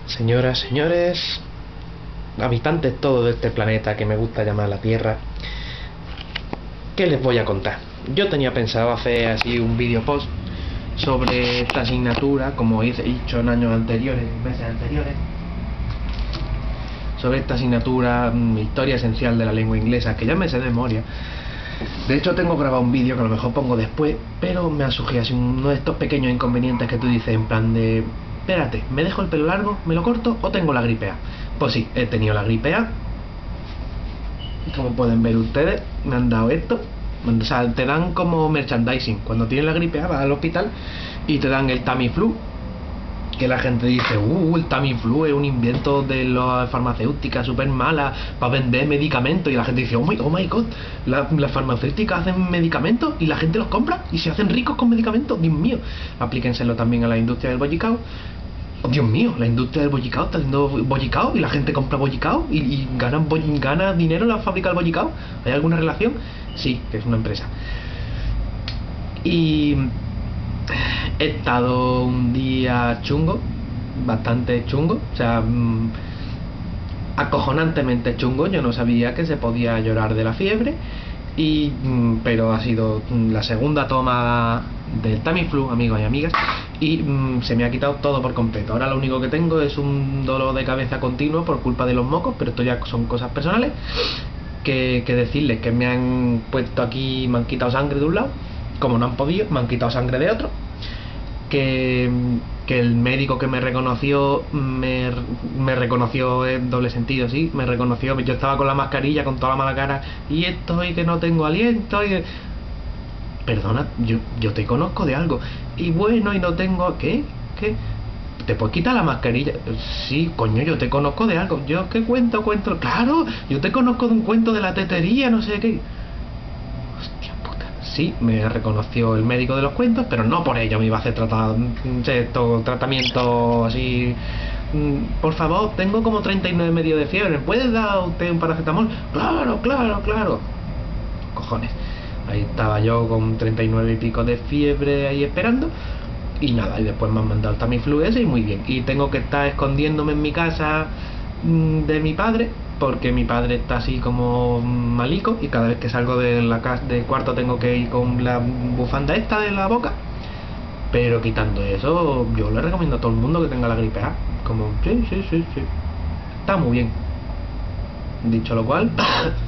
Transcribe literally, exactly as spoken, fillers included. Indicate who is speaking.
Speaker 1: Señoras, señores, habitantes todos de este planeta que me gusta llamar la Tierra, ¿qué les voy a contar? Yo tenía pensado hacer así un vídeo post sobre esta asignatura, como he dicho en años anteriores, meses anteriores, sobre esta asignatura, historia esencial de la lengua inglesa, que ya me sé de memoria. De hecho tengo grabado un vídeo que a lo mejor pongo después, pero me ha surgido así uno de estos pequeños inconvenientes que tú dices en plan de... Espérate, ¿me dejo el pelo largo, me lo corto o tengo la gripe A? Pues sí, he tenido la gripe A. Como pueden ver ustedes, me han dado esto. O sea, te dan como merchandising. Cuando tienes la gripe A vas al hospital y te dan el Tamiflu. Que la gente dice, uh, el Tamiflu es un invento de las farmacéuticas súper mala para vender medicamentos. Y la gente dice, oh my, oh my god, la, las farmacéuticas hacen medicamentos y la gente los compra y se hacen ricos con medicamentos. Dios mío, aplíquenselo también a la industria del bollicao. Oh, Dios mío, la industria del bollicao está haciendo bollicao y la gente compra bollicao y, y ganan, gana dinero la fábrica del bollicao. ¿Hay alguna relación? Sí, que es una empresa. Y he estado un día chungo, bastante chungo, o sea, mmm, acojonantemente chungo. Yo no sabía que se podía llorar de la fiebre, y mmm, pero ha sido la segunda toma del Tamiflu, amigos y amigas, y mmm, se me ha quitado todo por completo. Ahora lo único que tengo es un dolor de cabeza continuo por culpa de los mocos, pero esto ya son cosas personales. Que, que decirles que me han puesto aquí, me han quitado sangre de un lado, como no han podido, me han quitado sangre de otro. Que, que el médico que me reconoció me, me reconoció en doble sentido, sí, me reconoció. Yo estaba con la mascarilla, con toda la mala cara, y esto, y que no tengo aliento, y... Perdona, yo, yo te conozco de algo. Y bueno, y no tengo... ¿Qué? ¿Qué? ¿Te puedes quitar la mascarilla? Sí, coño, yo te conozco de algo. ¿Yo qué cuento? Cuento... Claro, yo te conozco de un cuento de la tetería, no sé qué. Hostia puta. Sí, me reconoció el médico de los cuentos, pero no por ello me iba a hacer tratar, esto, tratamiento así... Por favor, tengo como treinta y nueve medio de fiebre, ¿puedes dar usted un paracetamol? Claro, claro, claro. Cojones. Ahí estaba yo con treinta y nueve y pico de fiebre ahí esperando. Y nada, y después me han mandado el Tamiflu ese y muy bien. Y tengo que estar escondiéndome en mi casa de mi padre, porque mi padre está así como malico, y cada vez que salgo de la casa, del cuarto, tengo que ir con la bufanda esta de la boca. Pero quitando eso, yo le recomiendo a todo el mundo que tenga la gripe A. Como, sí, sí, sí, sí. Está muy bien. Dicho lo cual,